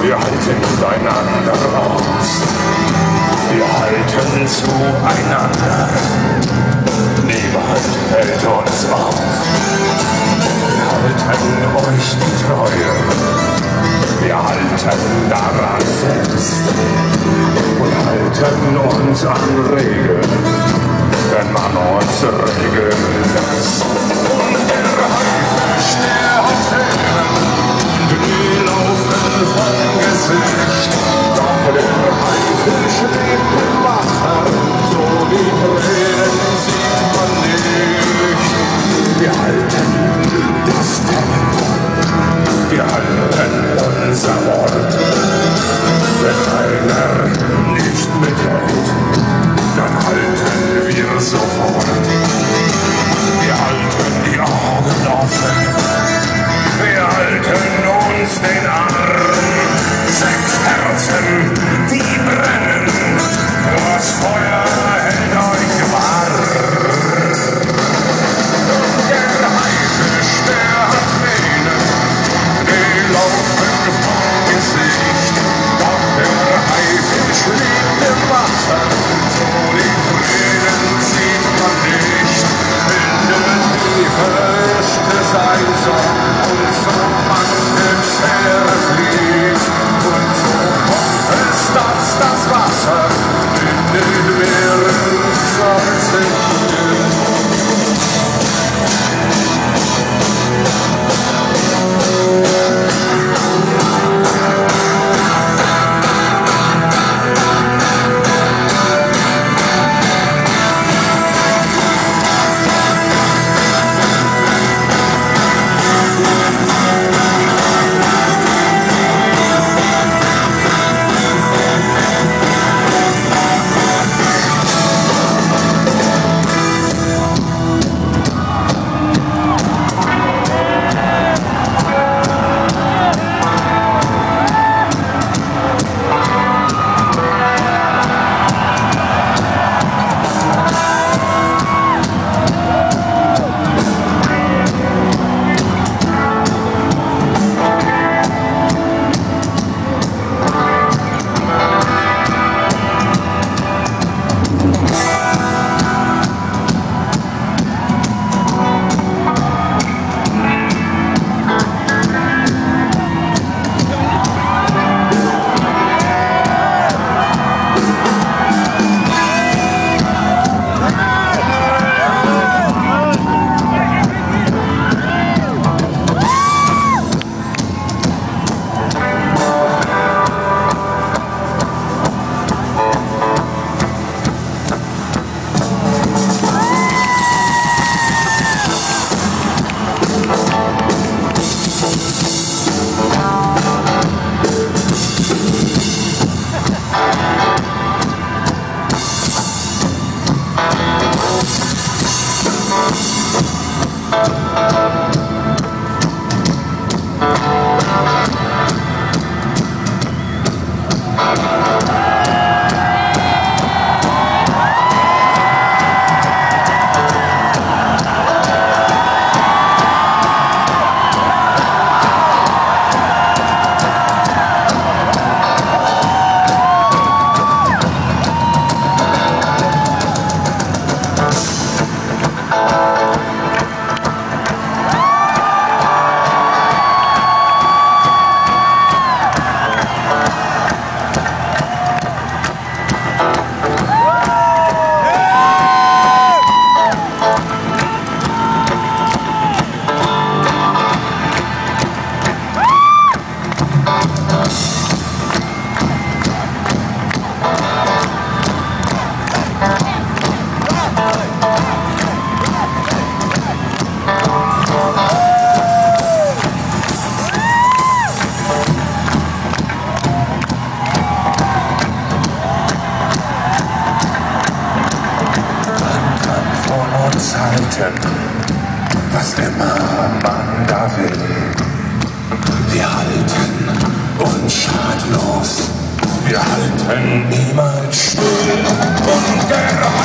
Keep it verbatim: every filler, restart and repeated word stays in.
Wir halten miteinander aus. Wir halten zueinander. Niemand hält uns auf. Wir halten euch die Treue. Wir halten daran fest und halten uns an Regeln, wenn man uns regeln lässt. Und der Haifisch, der hat Tränen, die laufen vom Gesicht. Doch der Haifisch lebt im Wasser, so die Tränen sieht man nicht. Wir halten das Tempo, wir halten unser Wort. Wenn einer nicht mithält, dann halten wir sofort. Wir halten die Augen offen, wir halten uns den Arm. Sechs Herzen, die brennen, das Feuer hält euch warm. Der Haifisch, der hat Tränen, die laufen vom Gesicht. Doch der Haifisch lebt im Wasser, so die Tränen sieht man nicht. In der Tiefe ist es einsam und so manchem Heere fließt. Und so kommt es, dass das Wasser in den Meeren salzig ist. Was immer man da will, wir halten uns schadlos, wir halten niemals still. Und der